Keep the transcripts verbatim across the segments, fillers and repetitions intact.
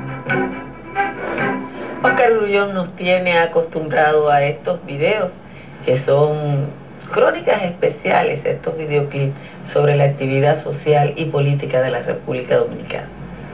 Óscar Grullón nos tiene acostumbrado a estos videos que son crónicas especiales, estos videoclips sobre la actividad social y política de la República Dominicana.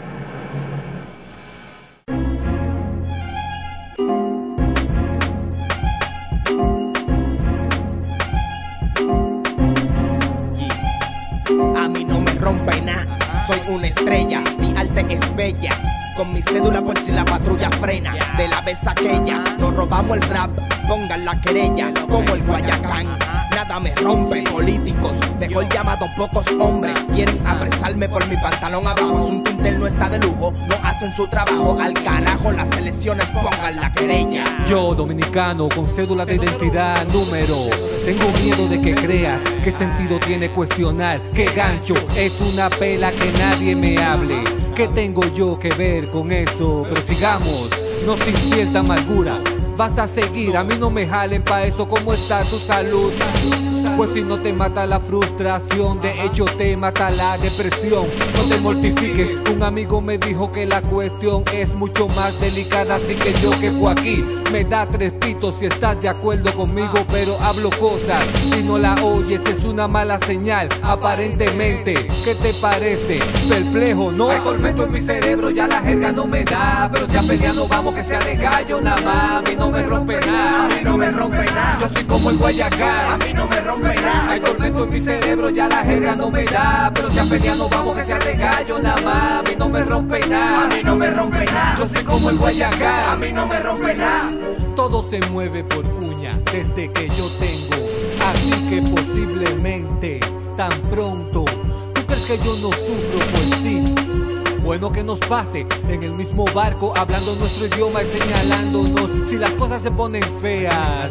A mí no me rompe nada, soy una estrella, mi arte es bella. Con mi cédula por si la patrulla frena. De la vez aquella, nos robamos el rap, pongan la querella, como el Guayacán. Nada me rompe, políticos, mejor llamado pocos hombres. Quieren apresarme por mi pantalón abajo. Un Quintel no está de lujo, no hacen su trabajo. Al carajo las elecciones, pongan la querella. Yo, dominicano, con cédula de identidad, número. Tengo miedo de que creas, qué sentido tiene cuestionar, qué gancho, es una pela que nadie me hable. ¿Qué tengo yo que ver con eso? Pero sigamos, no sin cierta amargura. Vas a seguir, a mí no me jalen pa' eso. ¿Cómo está tu salud? Pues si no te mata la frustración, de hecho te mata la depresión. No te mortifiques, un amigo me dijo que la cuestión es mucho más delicada. Así que yo que fue aquí, me da tres pitos si estás de acuerdo conmigo. Pero hablo cosas, si no la oyes es una mala señal, aparentemente. ¿Qué te parece? Perplejo, ¿no? Hay tormento en mi cerebro, ya la jerga no me da. Pero si a pelear no vamos, que sea de gallo nada más. A mí no me rompe nada, a mí no me rompe nada. Yo soy como el Guayacán, a mí no me rompe nada. Hay tormento en mi cerebro, ya la jerga no me da. Pero si a pelear no vamos, que sea de gallo nada más. A mí no me rompe nada, a mí no me rompe nada. Yo soy como el Guayacán, a mí no me rompe nada. Todo se mueve por cuña desde que yo tengo. Así que posiblemente tan pronto. ¿Tú crees que yo no sufro? Pues sí. Bueno que nos pase en el mismo barco, hablando nuestro idioma y señalándonos si las cosas se ponen feas.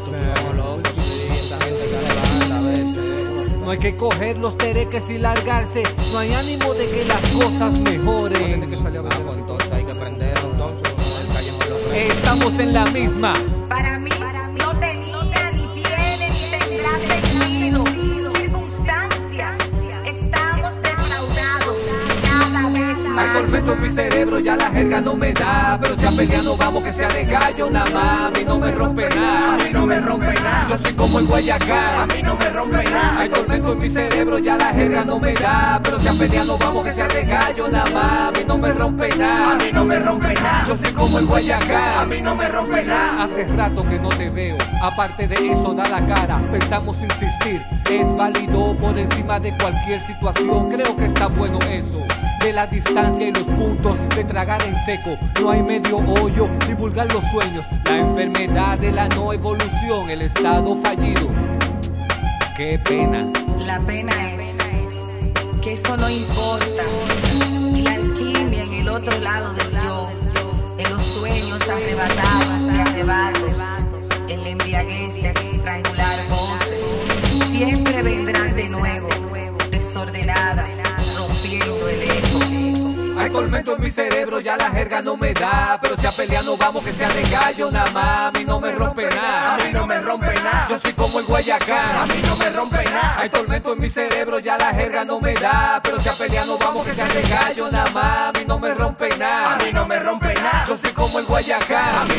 No hay que coger los tereques y largarse. No hay ánimo de que las cosas mejoren. Estamos en la misma. Para mí no tenía, ni tiene, ni tendrá sentido. Circunstancias, estamos defraudados cada vez más. Hay tormento en mi cerebro, ya la jerga no me da. Pero si a pelear no vamos, que sea de gallo nada más. A mí no me rompe nada, a mí no me rompe nada. Yo soy como el Guayacán, a mí no me rompe nada. Hay tormento en mi cerebro, ya la jerga no me da. Pero si a pelear no vamos, que sea de gallo nada más. A mí no me rompe nada, a mí no me rompe nada. Yo soy como el Guayacán, a mí no me rompe nada. Hace rato que no te veo, aparte de eso da la cara. Pensamos insistir, es válido por encima de cualquier situación. Creo que está bueno eso, de la distancia y los puntos, de tragar en seco. No hay medio hoyo, divulgar los sueños. La enfermedad de la no evolución, el estado fallido. Qué pena. La pena es que eso no importa. Y la alquimia en el otro lado del yo, en los sueños arrebatados de arrebatos, en la embriaguez de estrangular voces, siempre vendrán de nuevo, desordenadas, rompiendo el eco. Hay tormento en mi cerebro, ya la jerga no me da. Pero si a pelear no vamos, que sea de gallo nada más. A mí no me rompe nada, a mí no me rompe nada. Yo soy como el Guayacán, a mí no me rompe nada. Hay tormento en mi cerebro, ya la jerga no me da. Pero si a pelear no vamos, que sea de gallo nada más. A mí no me rompe nada, a mí no me rompe nada. Yo soy como el Guayacán, a mí